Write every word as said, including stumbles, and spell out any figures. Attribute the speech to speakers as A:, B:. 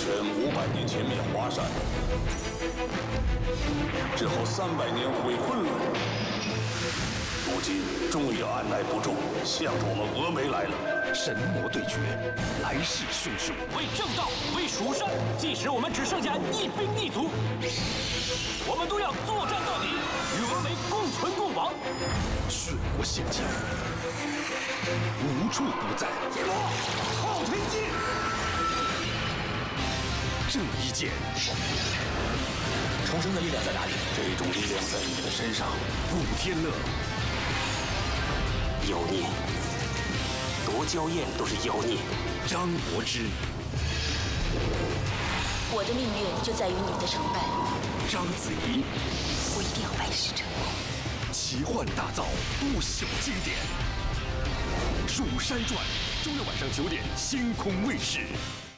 A: 神五百年前灭华山，之后三百年回昆仑，如今终于按耐不住，向着我们峨眉来了。
B: 神魔对决，来势汹汹。
C: 为正道，为蜀山，即使我们只剩下一兵一卒，我们都要作战到底，与峨眉共存共亡。
B: 血魔陷阱，无处不在。
C: 结果，昊天剑。
B: 正一剑，
C: 重生的力量在哪里？
A: 这种力量在你的身上。
B: 古天乐，
C: 妖孽，夺娇艳都是妖孽。
B: 张柏芝，
D: 我的命运就在于你的成败。
B: 章子怡，
D: 我一定要拜师成功。
B: 奇幻大造，不朽经典，《蜀山传》，周六晚上九点，星空卫视。